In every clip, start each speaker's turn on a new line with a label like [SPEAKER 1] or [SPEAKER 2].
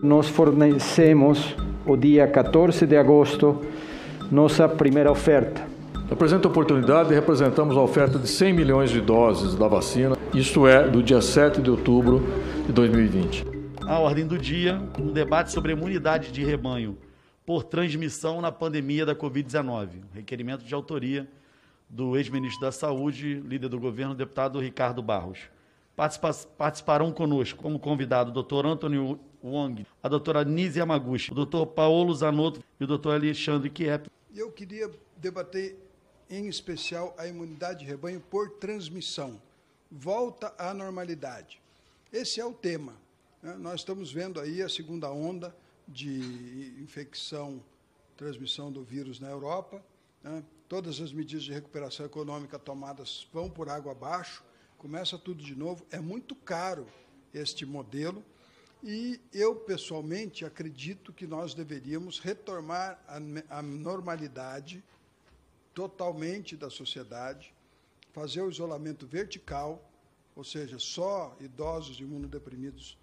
[SPEAKER 1] Nós fornecemos, o dia 14 de agosto, nossa primeira oferta.
[SPEAKER 2] Na presente oportunidade, representamos a oferta de 100 milhões de doses da vacina, isto é, do dia 7 de outubro de 2020.
[SPEAKER 3] A ordem do dia, um debate sobre a imunidade de rebanho por transmissão na pandemia da Covid-19. Requerimento de autoria do ex-ministro da Saúde, líder do governo, deputado Ricardo Barros. Participarão conosco como convidado o Dr. Anthony Wong, a doutora Nise Yamaguchi, o Dr. Paulo Zanotto e o Dr. Alexandre Kiep.
[SPEAKER 4] Eu queria debater em especial a imunidade de rebanho por transmissão. Volta à normalidade. Esse é o tema. Nós estamos vendo aí a segunda onda de infecção, transmissão do vírus na Europa. Todas as medidas de recuperação econômica tomadas vão por água abaixo, começa tudo de novo. É muito caro este modelo e eu, pessoalmente, acredito que nós deveríamos retomar a normalidade totalmente da sociedade, fazer o isolamento vertical, ou seja, só idosos imunodeprimidos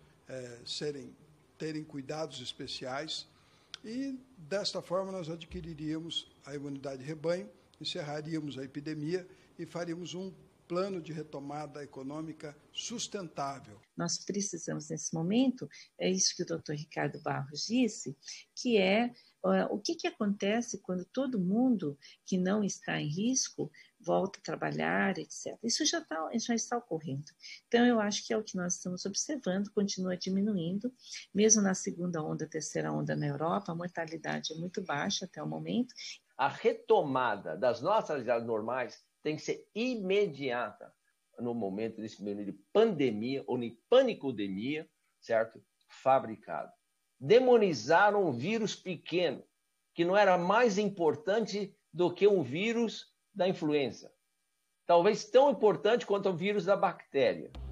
[SPEAKER 4] terem cuidados especiais, e, desta forma, nós adquiriríamos a imunidade de rebanho, encerraríamos a epidemia e faríamos um plano de retomada econômica sustentável.
[SPEAKER 5] Nós precisamos, nesse momento, é isso que o doutor Ricardo Barros disse, que é o que acontece quando todo mundo que não está em risco volta a trabalhar, etc. Isso já está ocorrendo. Então, eu acho que é o que nós estamos observando, continua diminuindo, mesmo na segunda onda, terceira onda na Europa, a mortalidade é muito baixa até o momento.
[SPEAKER 6] A retomada das nossas atividades normais tem que ser imediata no momento desse momento de pandemia ou de panicodemia, certo? Fabricado. Demonizaram um vírus pequeno, que não era mais importante do que um vírus da influenza. Talvez tão importante quanto o vírus da bactéria.